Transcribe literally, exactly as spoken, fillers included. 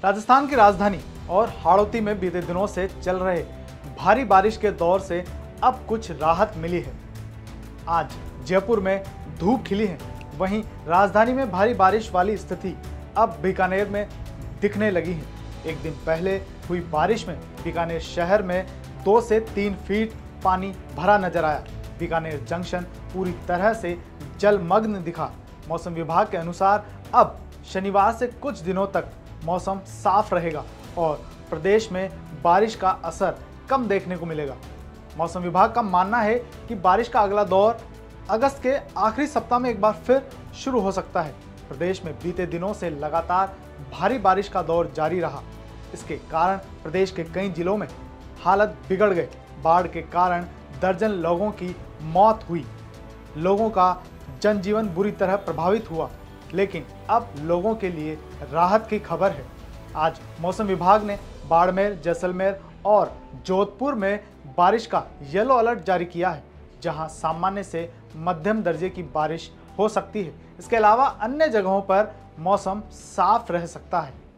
राजस्थान की राजधानी और हाड़ौती में बीते दिनों से चल रहे भारी बारिश के दौर से अब कुछ राहत मिली है। आज जयपुर में धूप खिली है, वहीं राजधानी में भारी बारिश वाली स्थिति अब बीकानेर में दिखने लगी है। एक दिन पहले हुई बारिश में बीकानेर शहर में दो से तीन फीट पानी भरा नजर आया। बीकानेर जंक्शन पूरी तरह से जलमग्न दिखा। मौसम विभाग के अनुसार अब शनिवार से कुछ दिनों तक मौसम साफ रहेगा और प्रदेश में बारिश का असर कम देखने को मिलेगा। मौसम विभाग का मानना है कि बारिश का अगला दौर अगस्त के आखिरी सप्ताह में एक बार फिर शुरू हो सकता है। प्रदेश में बीते दिनों से लगातार भारी बारिश का दौर जारी रहा। इसके कारण प्रदेश के कई जिलों में हालत बिगड़ गई। बाढ़ के कारण दर्जन लोगों की मौत हुई। लोगों का जनजीवन बुरी तरह प्रभावित हुआ, लेकिन अब लोगों के लिए राहत की खबर है। आज मौसम विभाग ने बाड़मेर, जैसलमेर और जोधपुर में बारिश का येलो अलर्ट जारी किया है, जहां सामान्य से मध्यम दर्जे की बारिश हो सकती है। इसके अलावा अन्य जगहों पर मौसम साफ रह सकता है।